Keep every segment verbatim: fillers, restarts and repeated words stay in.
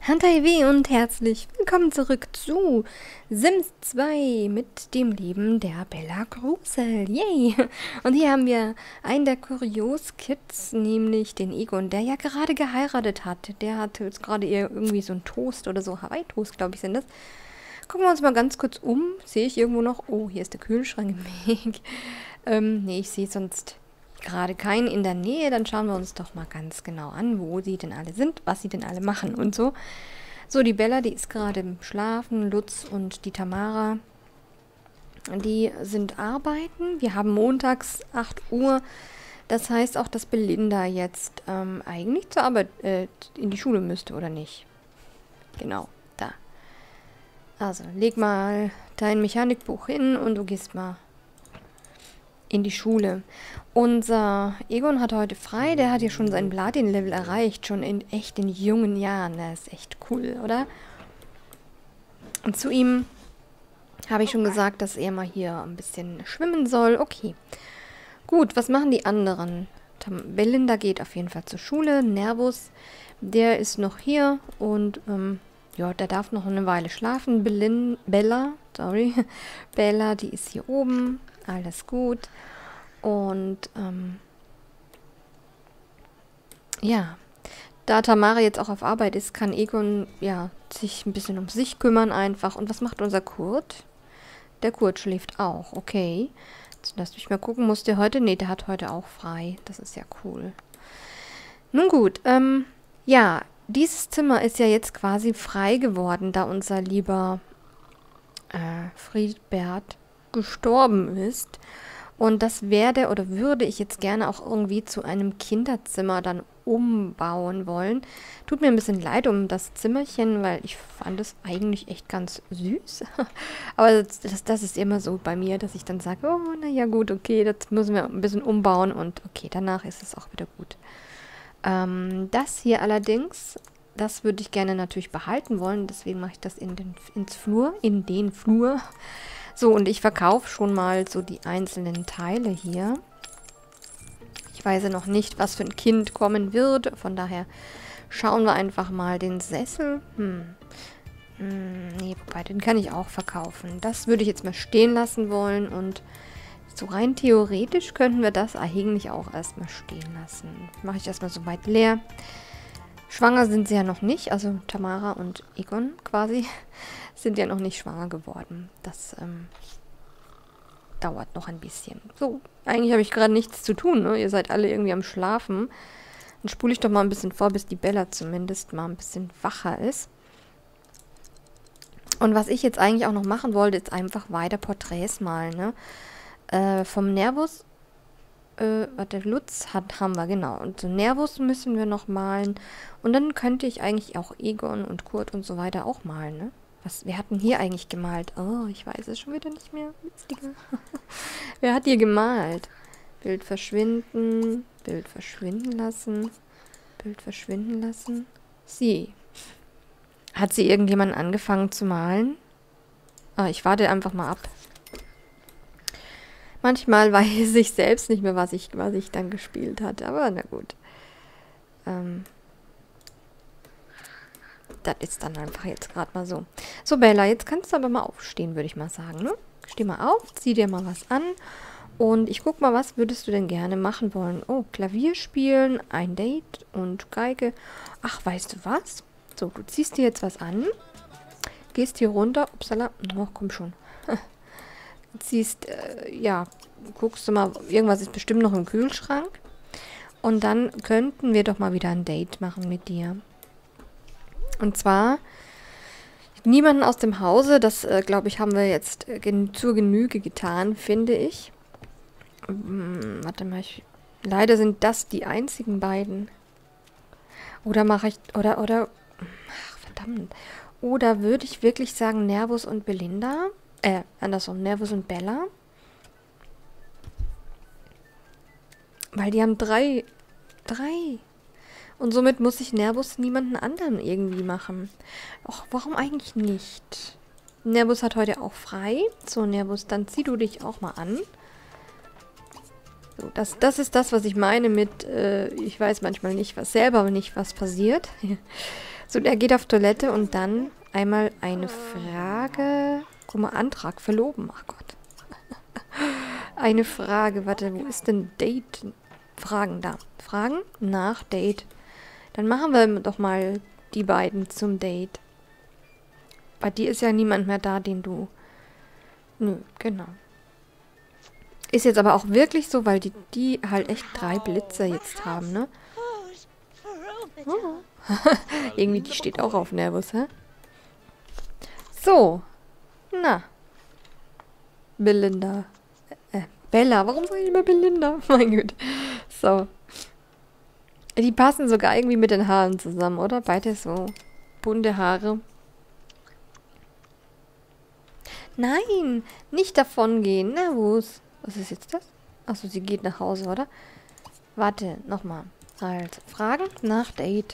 Hi und herzlich willkommen zurück zu Sims zwei mit dem Leben der Bella Grusel. Yay! Und hier haben wir einen der Kurios-Kids, nämlich den Egon, der ja gerade geheiratet hat. Der hat jetzt gerade eher irgendwie so einen Toast oder so, Hawaii-Toast, glaube ich, sind das. Gucken wir uns mal ganz kurz um. Sehe ich irgendwo noch? Oh, hier ist der Kühlschrank im Weg. ähm, nee, ich sehe sonst gerade keinen in der Nähe. Dann schauen wir uns doch mal ganz genau an, wo sie denn alle sind, was sie denn alle machen und so. So, die Bella, die ist gerade im Schlafen. Lutz und die Tamara, die sind arbeiten. Wir haben montags acht Uhr. Das heißt auch, dass Belinda jetzt ähm, eigentlich zur Arbeit äh, in die Schule müsste, oder nicht? Genau, da. Also, leg mal dein Mechanikbuch hin und du gehst mal in die Schule. Unser Egon hat heute frei, der hat ja schon sein Platin-Level erreicht, schon in echt in jungen Jahren. Das ist echt cool, oder? Und zu ihm habe ich schon gesagt, dass er mal hier ein bisschen schwimmen soll. Okay. Gut, was machen die anderen? Tam Belinda geht auf jeden Fall zur Schule. Nervus, der ist noch hier und ähm, ja, der darf noch eine Weile schlafen. Belin Bella, sorry, Bella, die ist hier oben. Alles gut. Und, ähm, ja, da Tamara jetzt auch auf Arbeit ist, kann Egon, ja, sich ein bisschen um sich kümmern einfach. Und was macht unser Kurt? Der Kurt schläft auch, okay. Jetzt lass mich mal gucken, muss der heute? Nee, der hat heute auch frei. Das ist ja cool. Nun gut, ähm, ja, dieses Zimmer ist ja jetzt quasi frei geworden, da unser lieber äh, Friedbert gestorben ist. Und das werde oder würde ich jetzt gerne auch irgendwie zu einem Kinderzimmer dann umbauen wollen. Tut mir ein bisschen leid um das Zimmerchen, weil ich fand es eigentlich echt ganz süß. Aber das, das, das ist immer so bei mir, dass ich dann sage, oh, naja gut, okay, das müssen wir ein bisschen umbauen und okay, danach ist es auch wieder gut. Ähm, das hier allerdings, das würde ich gerne natürlich behalten wollen, deswegen mache ich das in den, ins Flur, in den Flur. So, und ich verkaufe schon mal so die einzelnen Teile hier. Ich weiß ja noch nicht, was für ein Kind kommen wird. Von daher schauen wir einfach mal den Sessel. Hm. Hm, nee, wobei, den kann ich auch verkaufen. Das würde ich jetzt mal stehen lassen wollen. Und so rein theoretisch könnten wir das eigentlich auch erstmal stehen lassen. Mache ich erstmal so weit leer. Schwanger sind sie ja noch nicht, also Tamara und Egon quasi sind ja noch nicht schwanger geworden. Das ähm, dauert noch ein bisschen. So, eigentlich habe ich gerade nichts zu tun, ne? Ihr seid alle irgendwie am Schlafen. Dann spule ich doch mal ein bisschen vor, bis die Bella zumindest mal ein bisschen wacher ist. Und was ich jetzt eigentlich auch noch machen wollte, ist einfach weiter Porträts malen, ne? Äh, vom Nervus. Äh, warte, Lutz hat, haben wir, genau. Und so Nervus müssen wir noch malen. Und dann könnte ich eigentlich auch Egon und Kurt und so weiter auch malen, ne? Was, wer hat denn hier eigentlich gemalt? Oh, ich weiß es schon wieder nicht mehr. Wer hat hier gemalt? Bild verschwinden, Bild verschwinden lassen, Bild verschwinden lassen. Sie. Hat sie irgendjemand angefangen zu malen? Ah, ich warte einfach mal ab. Manchmal weiß ich selbst nicht mehr, was ich, was ich dann gespielt hatte. Aber na gut. Ähm, das ist dann einfach jetzt gerade mal so. So, Bella, jetzt kannst du aber mal aufstehen, würde ich mal sagen, ne? Steh mal auf, zieh dir mal was an. Und ich guck mal, was würdest du denn gerne machen wollen? Oh, Klavier spielen, ein Date und Geige. Ach, weißt du was? So, du ziehst dir jetzt was an. Gehst hier runter. Upsala. Oh, komm schon. Ziehst, äh, ja, guckst du mal, irgendwas ist bestimmt noch im Kühlschrank. Und dann könnten wir doch mal wieder ein Date machen mit dir. Und zwar niemanden aus dem Hause, das, äh, glaube ich, haben wir jetzt äh, gen zur Genüge getan, finde ich. Hm, warte mal, ich, leider sind das die einzigen beiden. Oder mache ich, oder, oder, ach, verdammt. Oder würde ich wirklich sagen Nervus und Belinda? Äh, andersrum, Nervus und Bella. Weil die haben drei. Drei. Und somit muss ich Nervus niemanden anderen irgendwie machen. Och, warum eigentlich nicht? Nervus hat heute auch frei. So, Nervus, dann zieh du dich auch mal an. So, das, das ist das, was ich meine mit, äh, ich weiß manchmal nicht, was selber nicht, was passiert. So, der geht auf Toilette und dann einmal eine Frage. Guck mal, Antrag verloben. Ach Gott. Eine Frage. Warte, wo ist denn Date? Fragen da. Fragen nach Date. Dann machen wir doch mal die beiden zum Date. Bei dir ist ja niemand mehr da, den du... Nö, genau. Ist jetzt aber auch wirklich so, weil die, die halt echt drei Blitze jetzt haben, ne? Oh. Irgendwie, die steht auch auf Nervus, hä? So. Na. Belinda. Äh, Bella. Warum sage ich immer Belinda? Mein Gott. So. Die passen sogar irgendwie mit den Haaren zusammen, oder? Beide so bunte Haare. Nein, nicht davon gehen. Nervus. Was ist jetzt das? Achso, sie geht nach Hause, oder? Warte, nochmal. Also, Fragen nach Date.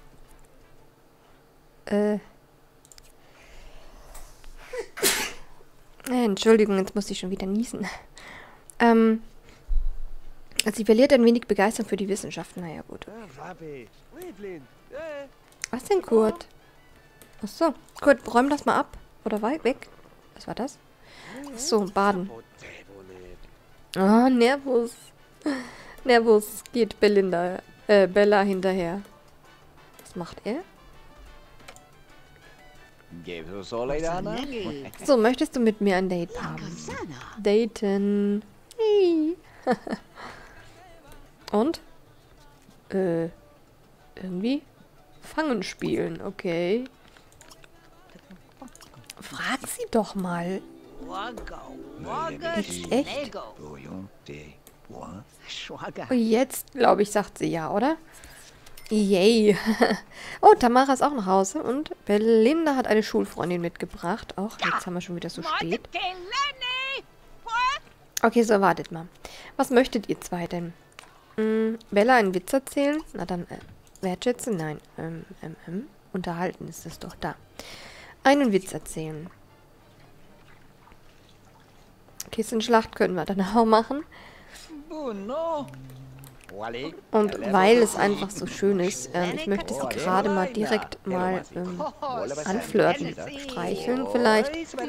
Äh. äh. Entschuldigung, jetzt muss ich schon wieder niesen. Ähm. Also sie verliert ein wenig Begeisterung für die Wissenschaften. Naja, gut. Was denn, Kurt? Achso. Kurt, räum das mal ab. Oder weit weg. Was war das? So, baden. Oh, Nervus. Nervus geht Belinda, äh, Bella hinterher. Was macht er? So, möchtest du mit mir ein Date haben? Daten. Hey. Und? Äh, irgendwie? Fangen spielen, okay. Frag sie doch mal. Jetzt echt? Oh, jetzt, glaube ich, sagt sie ja, oder? Yay. Oh, Tamara ist auch nach Hause und Belinda hat eine Schulfreundin mitgebracht. Auch jetzt haben wir schon wieder so spät. Okay, so, wartet mal. Was möchtet ihr zwei denn? Hm, Bella einen Witz erzählen? Na dann, äh, wertschätzen? Nein. Ähm, ähm, ähm. Unterhalten ist es doch da. Einen Witz erzählen. Kissenschlacht können wir dann auch machen. Und weil es einfach so schön ist, ähm, ich möchte sie gerade mal direkt mal ähm, anflirten. Streicheln vielleicht.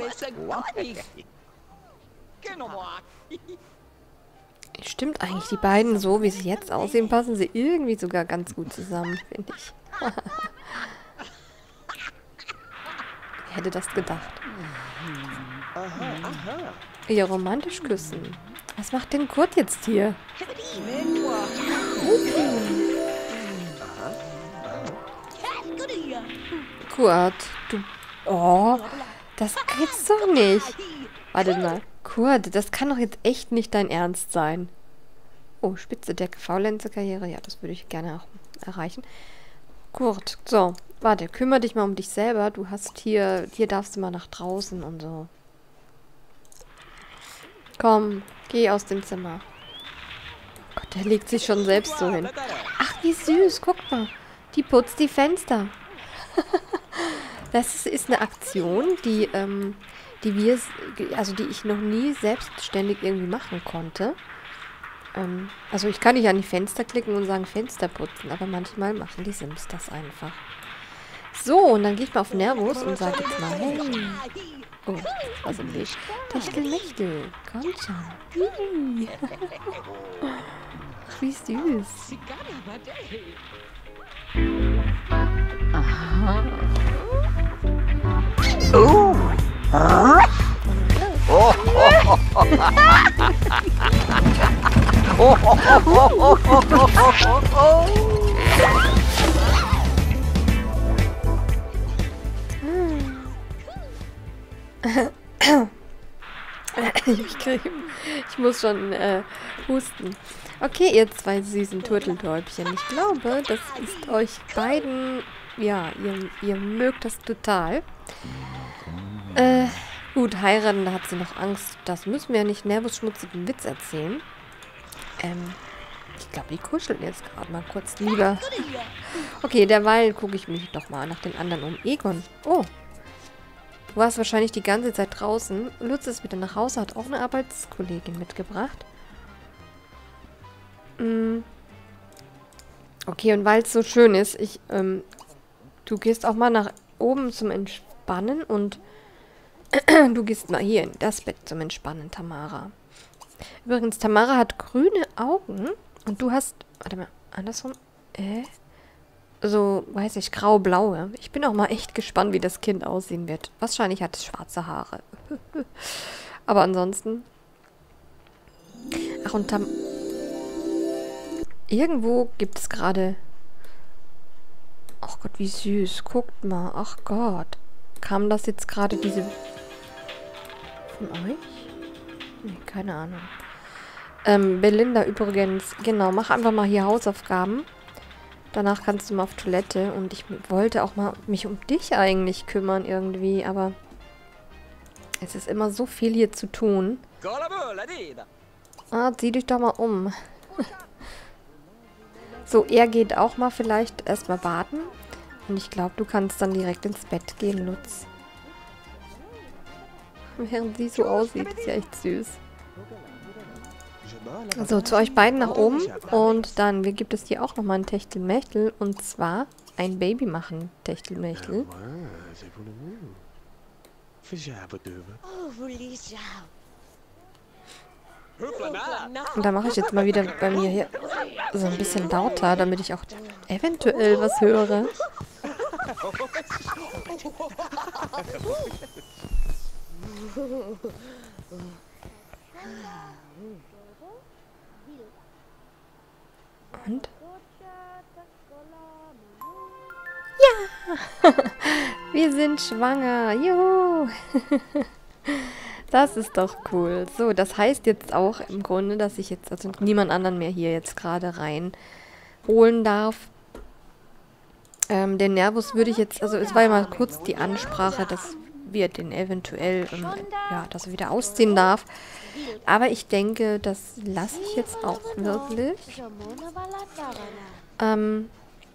Stimmt eigentlich, die beiden so, wie sie jetzt aussehen, passen sie irgendwie sogar ganz gut zusammen, finde ich. Wer hätte das gedacht? Ja, romantisch küssen. Was macht denn Kurt jetzt hier? Kurt, du... Oh, das gibt's doch nicht. Warte mal. Kurt, das kann doch jetzt echt nicht dein Ernst sein. Oh, spitze Decke, Faulenzer-Karriere. Ja, das würde ich gerne auch erreichen. Kurt, so, warte, kümmere dich mal um dich selber. Du hast hier, hier darfst du mal nach draußen und so. Komm, geh aus dem Zimmer. Gott, der legt sich schon selbst so hin. Ach, wie süß, guck mal. Die putzt die Fenster. Das ist, ist eine Aktion, die, ähm, die wir, also die ich noch nie selbstständig irgendwie machen konnte. Ähm, also ich kann nicht an die Fenster klicken und sagen Fenster putzen, aber manchmal machen die Sims das einfach. So, und dann gehe ich mal auf Nervus und sage jetzt mal, hey. Oh, was im Weg. Techtelmechtel, komm schon. Ach, wie süß. Aha. Oh. Oh. Ich, krieg, ich muss schon äh, husten. Okay, ihr zwei süßen Turteltäubchen. Ich glaube, das ist euch beiden... Ja, ihr, ihr mögt das total. Äh, gut, heiraten, da hat sie noch Angst. Das müssen wir ja nicht nervusschmutzigen Witz erzählen. Ähm, ich glaube, die kuscheln jetzt gerade mal kurz lieber. Okay, derweil gucke ich mich doch mal nach den anderen um. Egon. Oh. Du warst wahrscheinlich die ganze Zeit draußen. Lutz ist wieder nach Hause, hat auch eine Arbeitskollegin mitgebracht. Mm. Okay, und weil es so schön ist, ich ähm, du gehst auch mal nach oben zum Entspannen und du gehst mal hier in das Bett zum Entspannen, Tamara. Übrigens, Tamara hat grüne Augen und du hast, warte mal, andersrum, äh, so, weiß ich, grau-blaue. Ich bin auch mal echt gespannt, wie das Kind aussehen wird. Wahrscheinlich hat es schwarze Haare. Aber ansonsten... Ach, und Tam... Irgendwo gibt es gerade... Ach Gott, wie süß. Guckt mal. Ach Gott. Kam das jetzt gerade diese... Von euch? Nee, keine Ahnung. Ähm, Belinda übrigens. Genau, mach einfach mal hier Hausaufgaben. Danach kannst du mal auf Toilette. Und ich wollte auch mal mich um dich eigentlich kümmern irgendwie, aber... Es ist immer so viel hier zu tun. Ah, zieh dich doch mal um. So, er geht auch mal vielleicht erstmal baden. Und ich glaube, du kannst dann direkt ins Bett gehen, Lutz. Während sie so aussieht, ist ja echt süß. So, zu euch beiden nach oben. Und dann gibt es hier auch nochmal ein Techtelmechtel. Und zwar ein Baby machen Techtelmechtel. Und da mache ich jetzt mal wieder bei mir hier so ein bisschen lauter, damit ich auch eventuell was höre. Und? Ja! Wir sind schwanger! Juhu! Das ist doch cool. So, das heißt jetzt auch im Grunde, dass ich jetzt also niemand anderen mehr hier jetzt gerade reinholen darf. Ähm, den Nervus würde ich jetzt, also es war ja mal kurz die Ansprache, dass wir den eventuell, ähm, ja, dass er wieder ausziehen darf. Aber ich denke, das lasse ich jetzt auch wirklich. Ähm,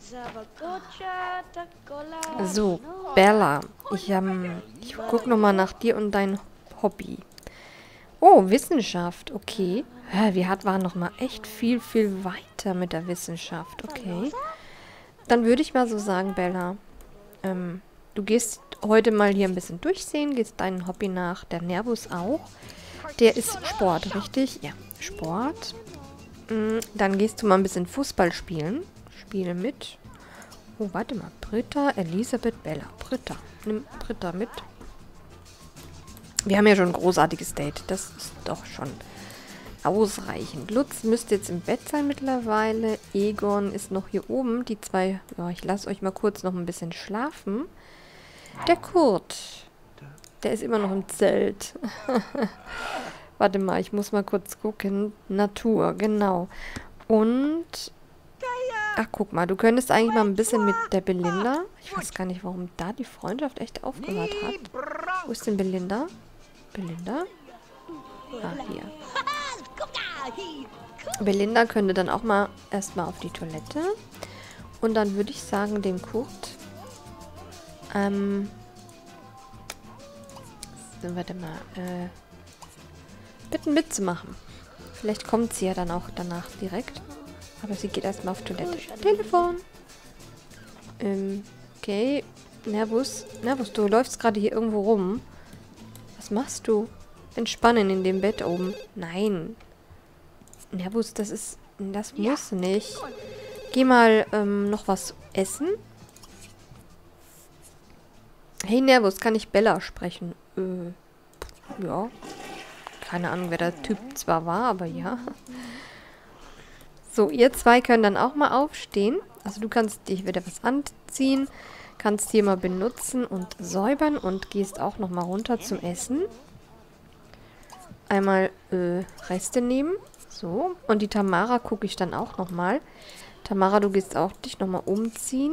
so, Bella, ich, ähm, ich gucke nochmal nach dir und dein Hobby. Oh, Wissenschaft, okay. Ja, wir hat, waren noch mal echt viel, viel weiter mit der Wissenschaft, okay. Dann würde ich mal so sagen, Bella, ähm, du gehst heute mal hier ein bisschen durchsehen, gehst deinem Hobby nach, der Nervus auch. Der ist Sport, richtig? Ja, Sport. Mhm, dann gehst du mal ein bisschen Fußball spielen. Spiele mit. Oh, warte mal, Britta, Elisabeth, Bella. Britta, nimm Britta mit. Wir haben ja schon ein großartiges Date. Das ist doch schon ausreichend. Lutz müsste jetzt im Bett sein mittlerweile. Egon ist noch hier oben. Die zwei, ja, ich lasse euch mal kurz noch ein bisschen schlafen. Der Kurt, der ist immer noch im Zelt. Warte mal, ich muss mal kurz gucken. Natur, genau. Und... Ach, guck mal, du könntest eigentlich mal ein bisschen mit der Belinda... Ich weiß gar nicht, warum da die Freundschaft echt aufgehört hat. Wo ist denn Belinda? Belinda? Ah, hier. Belinda könnte dann auch mal erstmal auf die Toilette. Und dann würde ich sagen, dem Kurt... Ähm... So, warte mal. Äh... Bitten mitzumachen. Vielleicht kommt sie ja dann auch danach direkt. Aber sie geht erstmal auf Toilette. Telefon! Ähm, okay. Nervus. Nervus, du läufst gerade hier irgendwo rum. Was machst du? Entspannen in dem Bett oben. Nein. Nervus, das ist... Das muss nicht. Geh mal ähm, noch was essen. Hey Nervus, kann ich Bella sprechen? Äh, ja. Keine Ahnung, wer der Typ zwar war, aber ja. So, ihr zwei können dann auch mal aufstehen. Also du kannst dich wieder was anziehen, kannst hier mal benutzen und säubern und gehst auch noch mal runter zum Essen. Einmal äh, Reste nehmen. So, und die Tamara gucke ich dann auch noch mal. Tamara, du gehst auch dich noch mal umziehen.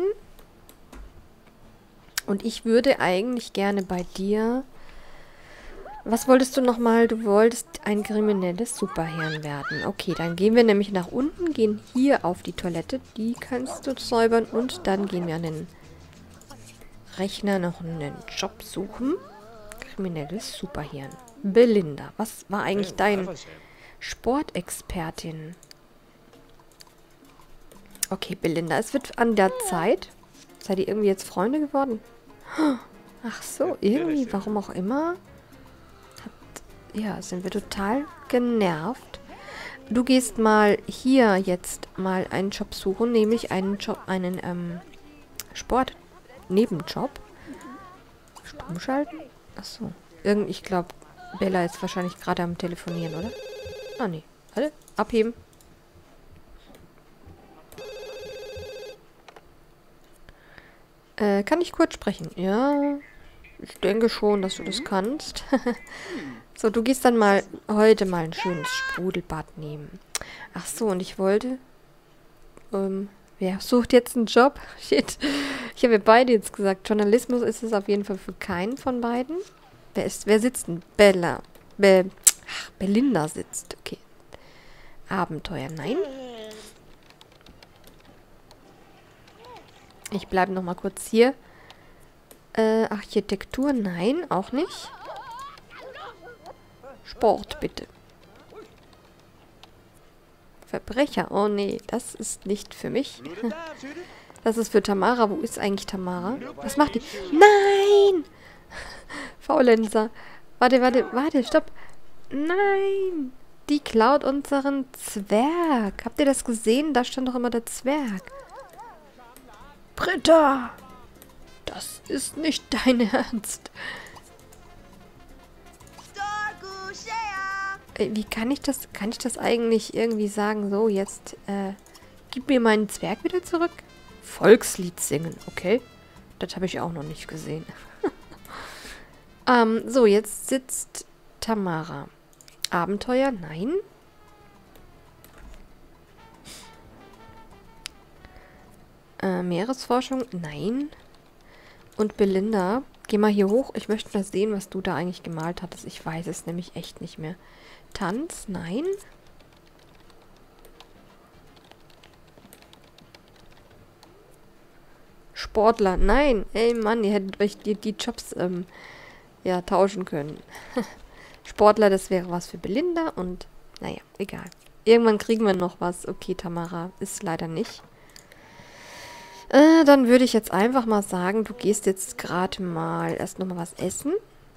Und ich würde eigentlich gerne bei dir... Was wolltest du nochmal? Du wolltest ein kriminelles Superhirn werden. Okay, dann gehen wir nämlich nach unten, gehen hier auf die Toilette. Die kannst du säubern. Und dann gehen wir an den Rechner noch einen Job suchen. Kriminelles Superhirn. Belinda, was war eigentlich dein Sportexpertin? Okay, Belinda, es wird an der Zeit. Seid ihr irgendwie jetzt Freunde geworden? Ach so, irgendwie, warum auch immer. Hat, ja, sind wir total genervt. Du gehst mal hier jetzt mal einen Job suchen, nämlich einen Job, einen ähm, Sport-Nebenjob. Stumm schalten? Ach so. Irgend, ich glaube, Bella ist wahrscheinlich gerade am Telefonieren, oder? Ah, nee. Warte, abheben. Äh, kann ich kurz sprechen? Ja, ich denke schon, dass du das kannst. So, du gehst dann mal heute mal ein schönes Sprudelbad nehmen. Ach so, und ich wollte... Ähm, wer sucht jetzt einen Job? Shit. Ich habe ja beide jetzt gesagt. Journalismus ist es auf jeden Fall für keinen von beiden. Wer ist... Wer sitzt denn? Bella. Be Ach, Belinda sitzt. Okay. Abenteuer, nein. Ich bleibe noch mal kurz hier. Äh, Architektur, nein, auch nicht. Sport, bitte. Verbrecher, oh nee, das ist nicht für mich. Das ist für Tamara. Wo ist eigentlich Tamara? Was macht die? Nein! Faulenzer. Warte, warte, warte, stopp. Nein! Die klaut unseren Zwerg. Habt ihr das gesehen? Da stand doch immer der Zwerg. Britta! Das ist nicht dein Ernst. Äh, wie kann ich das, kann ich das eigentlich irgendwie sagen? So, jetzt, äh, gib mir meinen Zwerg wieder zurück. Volkslied singen, okay. Das habe ich auch noch nicht gesehen. ähm, so, jetzt sitzt Tamara. Abenteuer, nein. Äh, Meeresforschung, nein. Und Belinda, geh mal hier hoch. Ich möchte mal sehen, was du da eigentlich gemalt hattest. Ich weiß es nämlich echt nicht mehr. Tanz, nein. Sportler, nein. Ey, Mann, ihr hättet euch die, die Jobs ähm, ja, tauschen können. Sportler, das wäre was für Belinda und naja, egal. Irgendwann kriegen wir noch was. Okay, Tamara, ist leider nicht. Äh, dann würde ich jetzt einfach mal sagen, du gehst jetzt gerade mal erst nochmal was essen.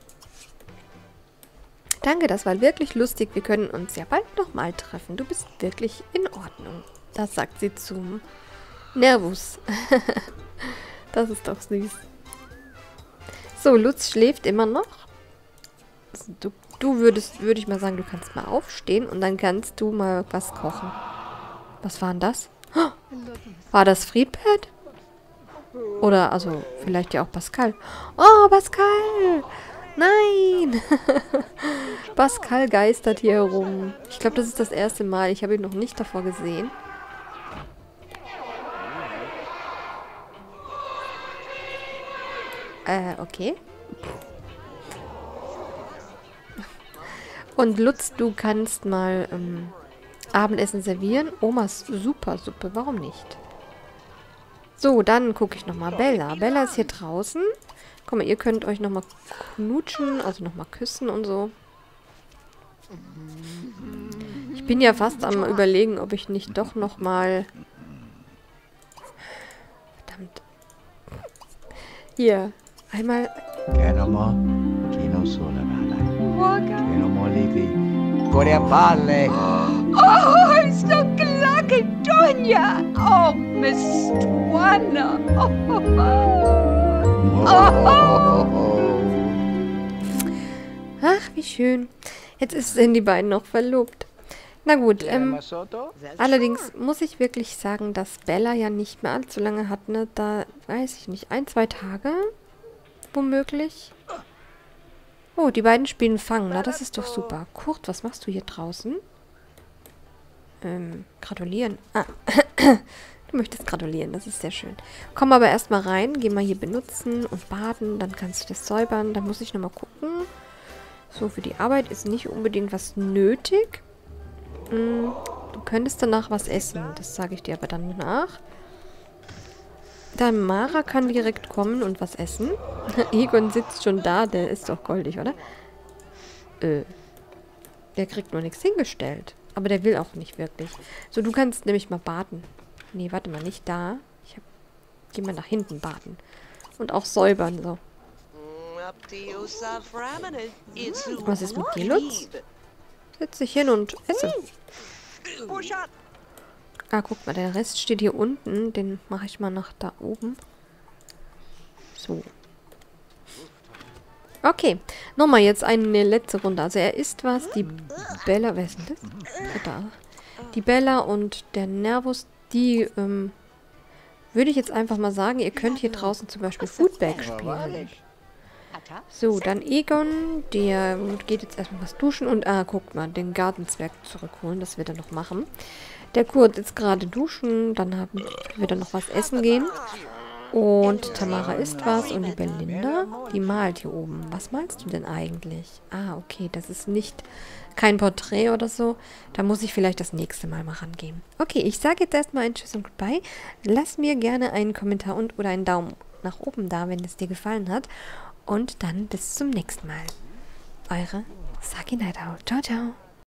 Danke, das war wirklich lustig. Wir können uns ja bald nochmal treffen. Du bist wirklich in Ordnung. Das sagt sie zum Nervus. Das ist doch süß. So, Lutz schläft immer noch. Du, du würdest, würde ich mal sagen, du kannst mal aufstehen und dann kannst du mal was kochen. Was war denn das? Oh, war das Friedbert? Oder, also, vielleicht ja auch Pascal. Oh, Pascal! Nein! Pascal geistert hier herum. Ich glaube, das ist das erste Mal. Ich habe ihn noch nicht davor gesehen. Äh, okay. Und Lutz, du kannst mal ähm, Abendessen servieren. Omas Supersuppe, warum nicht? So, dann gucke ich nochmal. Bella. Bella ist hier draußen. Guck mal, ihr könnt euch nochmal knutschen, also nochmal küssen und so. Ich bin ja fast am Überlegen, ob ich nicht doch nochmal... Verdammt. Hier, einmal... Oh, I'm so lucky, Doña. Oh, Miss Juana. Oh, oh, oh. Ach, wie schön. Jetzt sind die beiden noch verlobt. Na gut, ähm, allerdings muss ich wirklich sagen, dass Bella ja nicht mehr allzu lange hat, ne? Da, weiß ich nicht, ein, zwei Tage womöglich. Oh, die beiden spielen Fang. Na, das ist doch super. Kurt, was machst du hier draußen? Ähm, gratulieren. Ah, du möchtest gratulieren. Das ist sehr schön. Komm aber erstmal rein. Geh mal hier benutzen und baden. Dann kannst du das säubern. Dann muss ich nochmal gucken. So, für die Arbeit ist nicht unbedingt was nötig. Hm, du könntest danach was essen. Das sage ich dir aber dann nach. Dann Mara kann direkt kommen und was essen. Egon sitzt schon da. Der ist doch goldig, oder? Äh. Der kriegt nur nichts hingestellt. Aber der will auch nicht wirklich. So, du kannst nämlich mal baden. Nee, warte mal, nicht da. Ich hab... Du möchtest gratulieren. Das ist sehr schön. Komm aber erstmal rein. Geh mal hier benutzen und baden. Dann kannst du das säubern. Dann muss ich nochmal gucken. So, für die Arbeit ist nicht unbedingt was nötig. Hm, du könntest danach was essen. Gehen wir nach hinten baden. Und auch säubern, so. Was ist mit dir, Lutz? Setz dich hin und esse. Ah, guck mal, der Rest steht hier unten. Den mache ich mal nach da oben. So. Okay. Nochmal jetzt eine letzte Runde. Also er isst was. Die Bella, wer ist denn das? Oh, da. Die Bella und der Nervus, die, ähm, würde ich jetzt einfach mal sagen, ihr könnt hier draußen zum Beispiel Foodbag spielen. So, dann Egon, der geht jetzt erstmal was duschen und, ah, guckt mal, den Gartenzwerg zurückholen, das wird er noch machen. Der Kurt jetzt gerade duschen, dann haben, wird er noch was essen gehen. Und Tamara isst was und die Belinda, die malt hier oben. Was malst du denn eigentlich? Ah, okay, das ist nicht kein Porträt oder so. Da muss ich vielleicht das nächste Mal mal rangehen. Okay, ich sage jetzt erstmal ein Tschüss und Goodbye. Lass mir gerne einen Kommentar und oder einen Daumen nach oben da, wenn es dir gefallen hat. Und dann bis zum nächsten Mal. Eure Saki Night Owl. Ciao, ciao.